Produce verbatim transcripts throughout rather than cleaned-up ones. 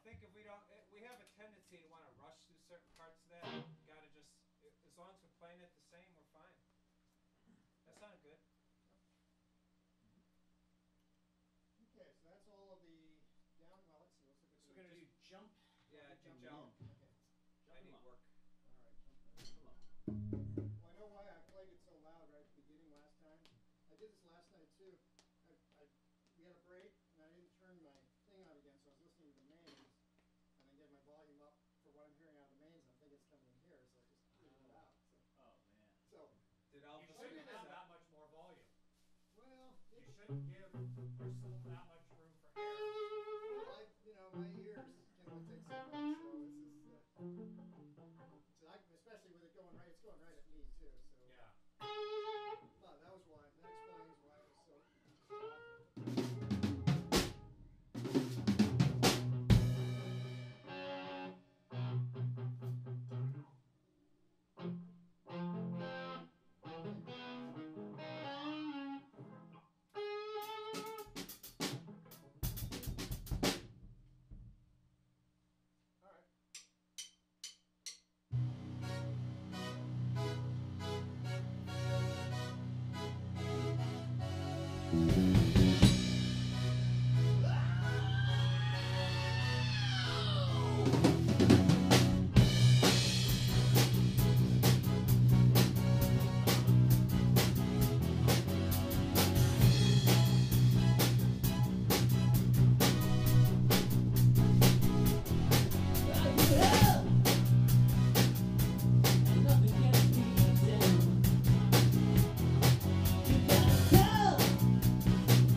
think if we don't, it, we have a tendency to want to rush through certain parts of that. Gotta just, as long as we're playing it the same, we're fine. That sounded good. Okay, so that's all of the down. Well, let's see. Let's look at So the we're gonna Do do, jump? yeah, jump jump. in. Okay. I need work. All right. Jump in. Come on. Well, I know why I played it so loud right at the beginning last time. I did this last night too. I, I, we had a break, and I didn't turn my thing on again, so I was listening to the mains, and then get my volume up for what I'm hearing out of the mains, and I think it's coming in here, so I just figured it out. So, Oh, man. so Did Alpha You figure shouldn't this have out? that much more volume. well, You it, shouldn't give yourself that much room for error. well, I, you know, my ears can only take so much, so this is, uh, so I, especially with it going right, it's going right at me too, so. Yeah. But that was why, that explains why it was so. All right. Nothing can be easy. You gotta go.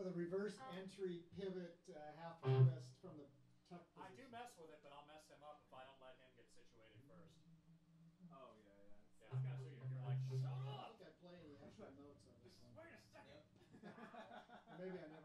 with a reverse Um, entry pivot, uh, half twist from the tuck I do position. mess with it, but I'll mess him up if I don't let him get situated first. Oh, yeah, yeah. Yeah, so you're, you're like, shut I don't up! think I play any extra notes on this Just one. wait a second. Maybe I never